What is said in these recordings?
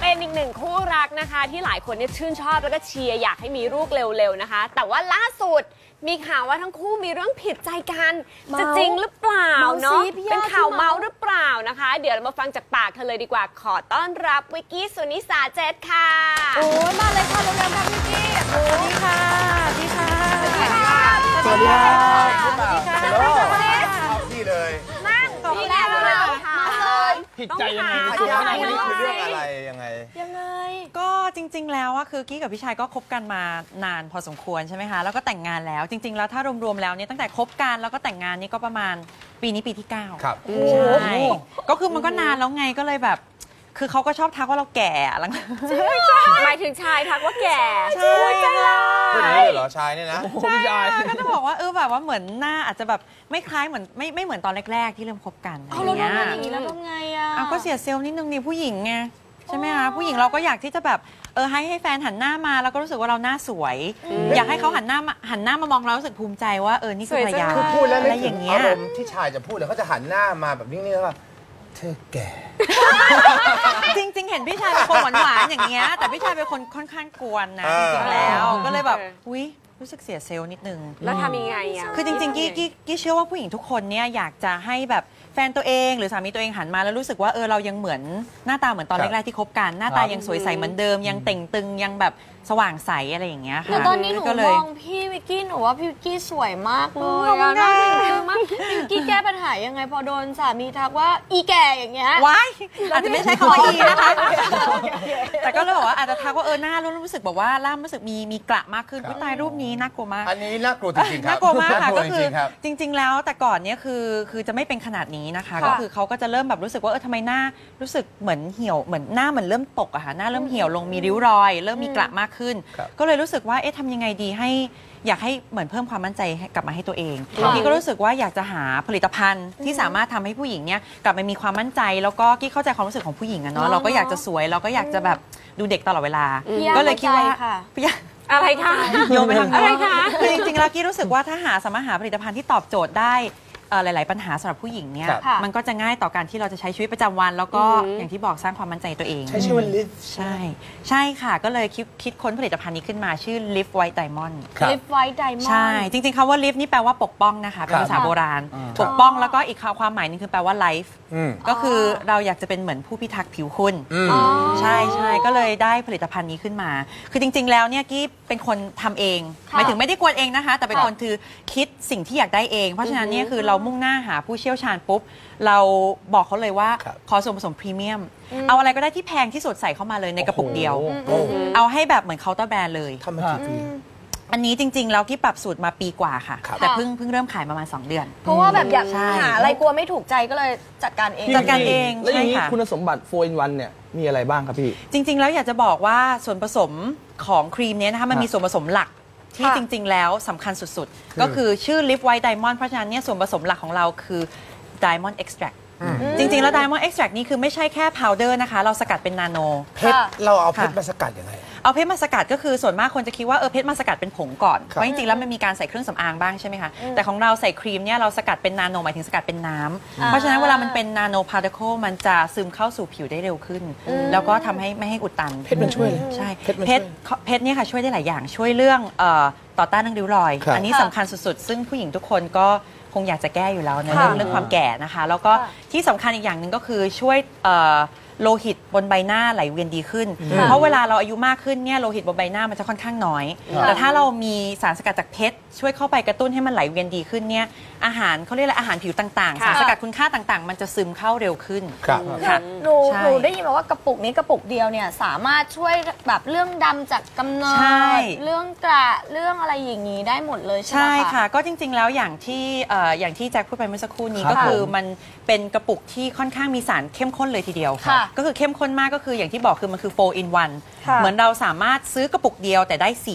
เป็นอีกหนึ่งคู่รักนะคะที่หลายคนเนี่ยชื่นชอบแล้วก็เชียร์อยากให้มีลูกเร็วๆนะคะแต่ว่าล่าสุดมีข่าวว่าทั้งคู่มีเรื่องผิดใจกันจะจริงหรือเปล่าเนาะเป็นข่าวเมาหรือเปล่านะคะเดี๋ยวเรามาฟังจากปากเธอเลยดีกว่าขอต้อนรับวิกกี้สุนิสาเจตค่ะโอ้ยมาเลยค่ะเร็วๆค่ะวิกกี้สวัสดีค่ะพี่ค่ะสวัสดีค่ะสวัสดีค่ะสวัสดีค่ะเอาที่เลยนั่งนี่แน่เลยค่ะผิดใจยังไงนี่คือเรื่องอะไรยังไงก็จริงๆแล้วอะคือกี้กับพี่ชายก็คบกันมานานพอสมควรใช่ไหมคะแล้วก็แต่งงานแล้วจริงๆแล้วถ้ารวมๆแล้วเนี่ยตั้งแต่คบกันแล้วก็แต่งงานนี่ก็ประมาณปีนี้ปีที่9 ครับใช่ก็คือมันก็นานแล้วไงก็เลยแบบคือเขาก็ชอบทักว่าเราแก่หลังหมายถึงชายทักว่าแก่ใช่พูดอย่างนี้เหรอชายเนี่ยนะใช่ก็จะบอกว่าแบบว่าเหมือนหน้าอาจจะแบบไม่คล้ายเหมือนไม่เหมือนตอนแรกๆที่เริ่มคบกันเราทำอย่างนี้แล้วทำไงอ่ะก็เสียเซลล์นิดนึงนี่ผู้หญิงไงใช่ไหมคะผู้หญิงเราก็อยากที่จะแบบให้แฟนหันหน้ามาแล้วก็รู้สึกว่าเราหน้าสวยอยากให้เขาหันหน้ามามองเรารู้สึกภูมิใจว่านี่คือภรรยาคือพูดแล้วอะไรอย่างเงี้ยอารมณ์ที่ชายจะพูดเลยเขาจะหันหน้ามาแบบนิ่งๆแล้วเธอแก่จริงๆเห็นพี่ชายเป็นคนหวานๆอย่างเงี้ยแต่พี่ชายเป็นคนค่อนข้างกวนนะจริงๆแล้วก็เลยแบบรู้สึกเสียเซลล์นิดนึงแล้วทำยังไงอ่ะคือจริงๆกี้เชื่อว่าผู้หญิงทุกคนเนี่ยอยากจะให้แบบแฟนตัวเองหรือสามีตัวเองหันมาแล้วรู้สึกว่าเรายังเหมือนหน้าตาเหมือนตอนแรกๆที่คบกันหน้าตายังสวยใสเหมือนเดิมยังเต่งตึงยังแบบสว่างใสอะไรอย่างเงี้ยค่ะแต่ตอนนี้หนูมองพี่วิกกี้หนูว่าพี่วิกกี้สวยมากเลยน่าเอ็นดูมากพี่วิกกี้แก้ปัญหายังไงพอโดนสามีทักว่าอีแก่อย่างเงี้ยว้ายอาจจะไม่ใช่คำว่าอีนะคะแต่ก็เลยบอกว่าอาจจะทักว่าหน้ารู้สึกบอกว่าล่ามรู้สึกมีกระมากขึ้นตายรูปนี้น่ากลัวมากอันนี้น่ากลัวจริงๆครับน่ากลัวมากค่ะก็คือจริงๆแล้วแต่ก่อนเนี่ยคือจะไม่เป็นขนาดนี้นะคะก็คือเขาก็จะเริ่มแบบรู้สึกว่าทำไมหน้ารู้สึกเหมือนเหี่ยวเหมือนหน้าเหมือนเริ่มตกอะค่ะหน้าเริ่มเหี่ยวลงมีริ้วรอยเริ่มมีกระมากขึ้นก็เลยรู้สึกว่าทำยังไงดีให้อยากให้เหมือนเพิ่มความมั่นใจกลับมาให้ตัวเองกี้ก็รู้สึกว่าอยากจะหาผลิตภัณฑ์ที่สามารถทำให้ผู้หญิงเนี่ยกลับมามีความมั่นใจแล้วก็กี้เข้าใจความรู้สึกของผู้หญิงอะเนาะเราก็อยากจะสวยเราก็อยากจะแบบดูเด็กตลอดเวลาก็เลยคิดว่าอะไรคะโยนไปทางอะไรคะคือจริงๆแล้วกี้รู้สึกว่าถ้าสามารถหาผลิตภัณฑ์ที่ตอบโจทย์ได้หลายๆปัญหาสำหรับผู้หญิงเนี่ยมันก็จะง่ายต่อการที่เราจะใช้ชีวิตประจำวันแล้วก็อย่างที่บอกสร้างความมั่นใจตัวเองใช้ชื่อว่า Lift ใช่ค่ะก็เลยคิดค้นผลิตภัณฑ์นี้ขึ้นมาชื่อ Lift White Diamond Lift White Diamond ใช่จริงๆคำว่า Lift นี่แปลว่าปกป้องนะคะเป็นภาษาโบราณปกป้องแล้วก็อีกความหมายนึงคือแปลว่า Life ก็คือเราอยากจะเป็นเหมือนผู้พิทักษ์ผิวคุณใช่ก็เลยได้ผลิตภัณฑ์นี้ขึ้นมาคือจริงๆแล้วเนี่ยกี้เป็นคนทำเองหมายถึงไม่ได้กวนเองนะคะแต่เป็นคนคือคิดสิ่งที่อยากได้เองเพราะฉะนั้นเนี่ยคือเรามุ่งหน้าหาผู้เชี่ยวชาญปุ๊บเราบอกเขาเลยว่าขอส่วนผสมพรีเมียมเอาอะไรก็ได้ที่แพงที่สุดใส่เข้ามาเลยในกระปุกเดียวเอาให้แบบเหมือนเคาน์เตอร์แบรนด์เลยทำมากี่ปีอันนี้จริงๆเราที่ปรับสูตรมาปีกว่าค่ะแต่เพิ่งเริ่มขายประมาณ2 เดือนเพราะว่าแบบอยากหาอะไรกลัวไม่ถูกใจก็เลยจัดการเองแล้วอย่างนี้คุณสมบัติ4 in 1เนี่ยมีอะไรบ้างครับพี่จริงๆแล้วอยากจะบอกว่าส่วนผสมของครีมนี้นะคะมันมีส่วนผสมหลักที่จริงๆแล้วสำคัญสุดๆก็คือชื่อ Lift White Diamond เพราะฉะนั้นเนี่ยส่วนผสมหลักของเราคือ Diamond Extract จริงๆแล้ว Diamond Extract นี่คือไม่ใช่แค่พาวเดอร์นะคะเราสกัดเป็นนาโนเพชรเราเอาเพชรมาสกัดยังไงเอาเพชรมาสกัดก็คือส่วนมากคนจะคิดว่าเพชรมาสกัดเป็นผงก่อนเพราะจริงๆแล้วมันมีการใส่เครื่องสำอางบ้างใช่ไหมคะแต่ของเราใส่ครีมเนี่ยเราสกัดเป็นนาโนหมายถึงสกัดเป็นน้ำเพราะฉะนั้นเวลามันเป็นนาโนพาร์ติเคิลมันจะซึมเข้าสู่ผิวได้เร็วขึ้นแล้วก็ทำให้ไม่ให้อุดตันเพชรมันช่วยเลยใช่เพชรเนี่ยค่ะช่วยได้หลายอย่างช่วยเรื่องต่อต้านเรื่องริ้วรอยอันนี้สำคัญสุดๆซึ่งผู้หญิงทุกคนก็คงอยากจะแก้อยู่แล้วในเรื่องความแก่นะคะแล้วก็ที่สำคัญอีกอย่างหนึ่งก็คือช่วยโลหิตบนใบหน้าไหลเวียนดีขึ้นเพราะเวลาเราอายุมากขึ้นเนี่ยโลหิตบนใบหน้ามันจะค่อนข้างน้อยแต่ถ้าเรามีสารสกัดจากเพชรช่วยเข้าไปกระตุ้นให้มันไหลเวียนดีขึ้นเนี่ยอาหารเขาเรียกอะไรอาหารผิวต่างๆสารสกัดคุณค่าต่างๆมันจะซึมเข้าเร็วขึ้นค่ะหนูได้ยินมาว่ากระปุกนี้กระปุกเดียวเนี่ยสามารถช่วยแบบเรื่องดำจากกำเนิดเรื่องกระเรื่องอะไรอย่างนี้ได้หมดเลยใช่ไหมคะใช่ค่ะก็จริงๆแล้วอย่างที่แจ็คพูดไปเมื่อสักครู่นี้ก็คือมันเป็นกระปุกที่ค่อนข้างมีสารเข้มข้นเลยทีเดียวก็คือเข้มข้นมากก็คืออย่างที่บอกคือมันคือ4 in 1เหมือนเราสามารถซื้อกระปุกเดียวแต่ได้4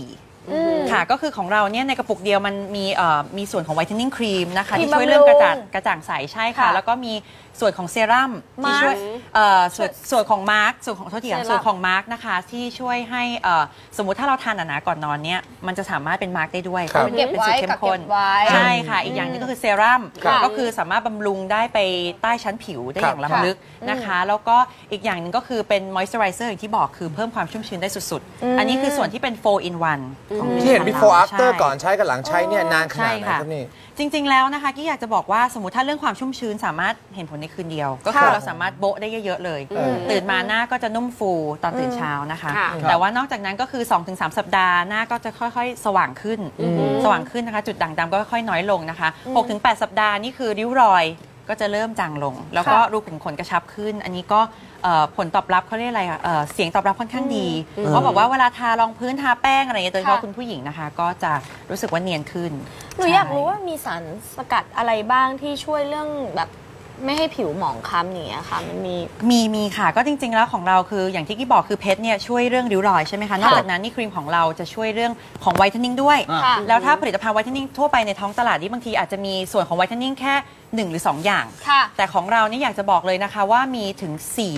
ค่ะก็คือของเราเนี่ยในกระปุกเดียวมันมีส่วนของไวท์เทนนิ่งครีมนะคะครีมที่ช่วยเรื่องบำรุงกระจ่างใสใช่ค่ะค่ะแล้วก็มีส่วนของเซรั่มที่ช่วยส่วนของมาร์กส่วนของส่วนของมาร์กนะคะที่ช่วยให้สมมุติถ้าเราทานหนาๆก่อนนอนเนี่ยมันจะสามารถเป็นมาร์กได้ด้วยครับเพราะมันเป็นสูตรเข้มข้นเก็บไว้ใช่ค่ะอีกอย่างหนึงก็คือเซรั่มครับก็คือสามารถบำรุงได้ไปใต้ชั้นผิวได้อย่างล้ำลึกนะคะแล้วก็อีกอย่างหนึ่งก็คือเป็นมอยส์เจอไรเซอร์อย่างที่บอกคือเพิ่มความชุ่มชื้นได้สุดๆอันนี้คือส่วนที่เป็น 4 in 1ของที่เห็น before ใช่ after ก่อนใช้กับหลังใช้เนี่ยนานขนาดไหนใช่ครับนี่จริงๆแล้วนะคะกี้อยากจะบอกว่าสมมติถ้าเรื่องความชุ่มชื้นสามารถเห็นผลในคืนเดียว ก็คือเราสามารถโบ๊ะได้เยอะๆเลย ตื่นมาหน้าก็จะนุ่มฟูตอนตื่นเช้านะคะค่ะแต่ว่านอกจากนั้นก็คือ 2-3 สัปดาห์หน้าก็จะค่อยๆ สว่างขึ้นนะคะ จุดด่างดำก็ค่อยๆน้อยลงนะคะ 6-8 สัปดาห์นี่คือริ้วรอยก็จะเริ่มจางลง แล้วก็รูขุมขนกระชับขึ้น อันนี้ก็ผลตอบรับเขาเรียกอะไรอะเสียงตอบรับค่อนข้างดีเพราะบอกว่าเวลาทารองพื้นทาแป้งอะไรอย่างเงี้ยโดยเฉพาะคุณผู้หญิงนะคะ ก็จะรู้สึกว่าเนียนขึ้นหนูอยากรู้ว่ามีสารสกัดอะไรบ้างที่ช่วยเรื่องแบบไม่ให้ผิวหมองคล้ำอย่างเงี้ยค่ะมันมีค่ะก็จริงๆแล้วของเราคืออย่างที่กี้บอกคือเพชรเนี่ยช่วยเรื่องริ้วรอยใช่ไหมคะนอกจากนั้นนี่ครีมของเราจะช่วยเรื่องของไวท์เทนนิ่งด้วยค่ะแล้วถ้าผลิตภัณฑ์ไวท์เทนนิ่งทั่วไปในท้องตลาดนี่บางทีอาจจะมีส่วนของไวท์เทนนิ่งแค่ 1 หรือ 2 อย่างค่ะแต่ของเรานี่อยากจะบอกเลยนะคะว่ามีถึง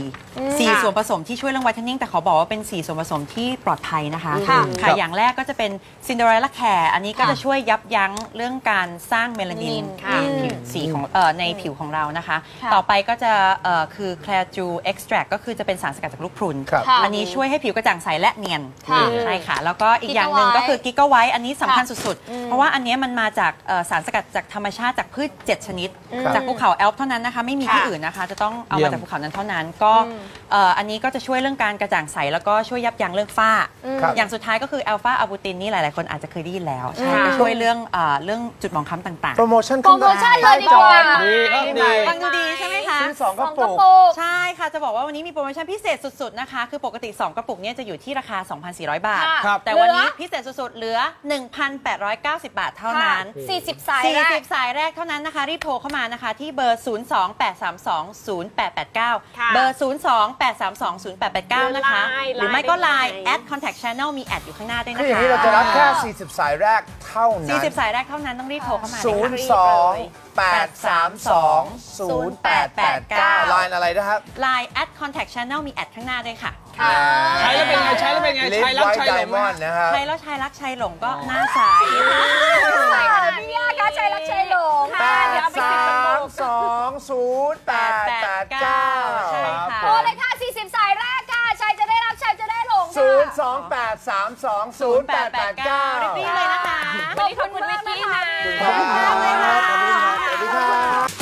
4ส่วนผสมที่ช่วยเรื่องไวท์เทนนิ่งแต่ขอบอกว่าเป็น4ส่วนผสมที่ปลอดภัยนะคะค่ะอย่างแรกก็จะเป็นซินเดอเรลล่าแคร์อันนี้ก็จะช่วยยับยั้งเรื่องการสร้างเมลานินค่ะในผิวสีของในผิวของเรานะคะค่ะต่อไปก็จะคือแคลจูเอ็กซ์แทรก็คือจะเป็นสารสกัดจากลูกพรุนครับค่ะอันนี้ช่วยให้ผิวกระจ่างใสและเนียนค่ะใช่ค่ะ แล้วก็อีกอย่างหนึ่งก็คือกิกะไวท์อันนี้สำคัญค่ะสุดๆ เพราะว่าอันเนี้ยมันมาจากสารสกัดจากธรรมชาติจากพืช 7 ชนิดครับจากภูเขาแอลป์เท่านั้นนะคะ ไม่มีที่ค่ะอื่นนะคะ จะต้องเอาเยี่มายมจากภูเขานั้นเท่านั้น ก็อันนี้ก็จะช่วยเรื่องการกระจ่างใสแล้วก็ช่วยยับยั้งเรื่องฝ้าครับอย่างสุดท้ายก็คืออัลฟาอะบูตินนี่หลายๆคนอาจจะเคยได้ยินแล้วใช่ค่ะก็ช่วยเรื่องจุดหมองคล้ำต่างโปรโมชั่นโปรโมชั่นเลยดีกว่าดีครับดีๆฟังดูดีใช่ไหมคะซื้อ2 กระกระปุกปุกใช่ค่ะ จะบอกว่าวันนี้มีโปรโมชั่นพิเศษสุดๆนะคะ คือปกติ 2 กระปุกเนี่ยจะอยู่ที่ราคา 2,400 บาทค่ะครับแต่วันนี้พิเศษสุดๆ เหลือ 1,890 บาทเท่านั้น 40 สายแรก 40 สายแรกเท่านั้นนะคะ รีบโทรเข้ามานะคะ ที่เบอร์ 028320889 ค่ะเบอร์ 028320889 นะคะ หรือไม่ก็ Line แอด Contact Channel มีแอดอยู่ข้างหน้าด้วยคือนะอย่างคะนี้เราจะรับแค่ 40 สายแรกเท่านั้น 40 สายแรกเท่านั้นต้องรีบโทรเข้ามาเลย 02-832-0889 ไลน์อะไรนะครับ Line แอด Contact Channel มีแอดข้างหน้าด้วยค่ะใช้แล้วเป็นไง ใช้แล้วเป็นไงลิฟใช้ต์รักไวใช้ท์ไดหลงมอนด์นะครับใช้แล้วชายรักชายหลงก็หน้าใสใส่ขนาดพี่ย่าคะใจรักใจหลงค่ะเดี๋ยวเอาไปติดกระปุก 832-0889 ใช่ค่ะโทรเลยค่ะ 40 สายแรกค่ะชายจะได้รับชายจะได้หลงค่ะ 02832-0889 รีบๆเลยนะคะวันนี้ขอบคุณวิกกี้นะขอบคุณครับสวัสดีครับ